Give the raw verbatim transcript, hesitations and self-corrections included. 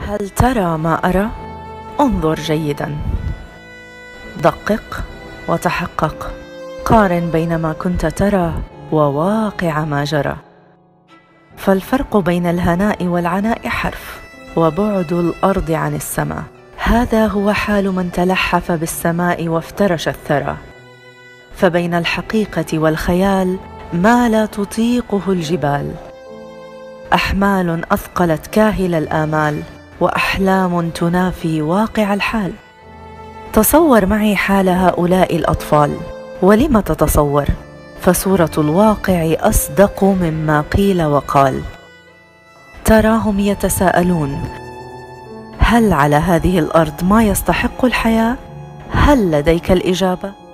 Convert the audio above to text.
هل ترى ما أرى؟ انظر جيدا، دقق وتحقق، قارن بين ما كنت ترى وواقع ما جرى. فالفرق بين الهناء والعناء حرف، وبعد الأرض عن السماء. هذا هو حال من تلحف بالسماء وافترش الثرى. فبين الحقيقة والخيال ما لا تطيقه الجبال، أحمال أثقلت كاهل الآمال، وأحلام تنافي واقع الحال. تصور معي حال هؤلاء الأطفال. ولم تتصور؟ فصورة الواقع أصدق مما قيل وقال. تراهم يتساءلون: هل على هذه الأرض ما يستحق الحياة؟ هل لديك الإجابة؟